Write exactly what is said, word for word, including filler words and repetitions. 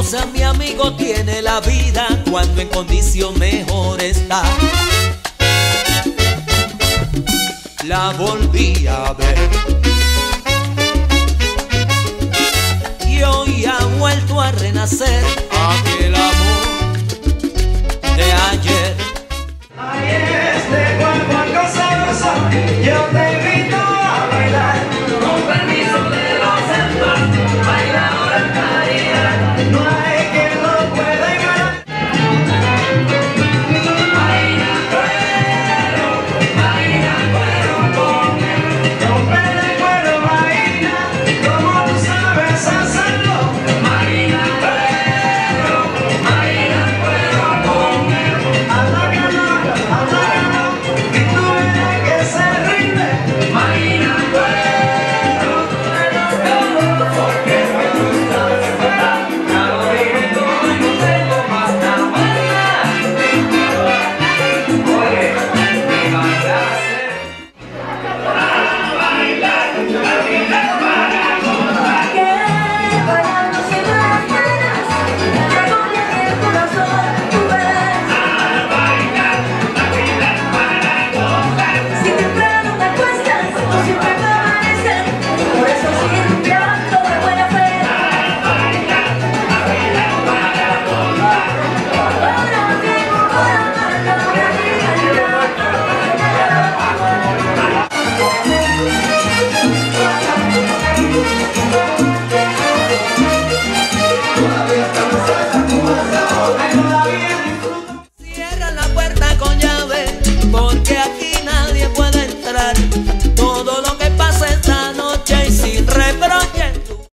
cosa mi amigo tiene la vida cuando en condición mejor está. La volví a ver y hoy ha vuelto a renacer aquel amor de ayer. Ahí es de cuando algo sabroso, yo te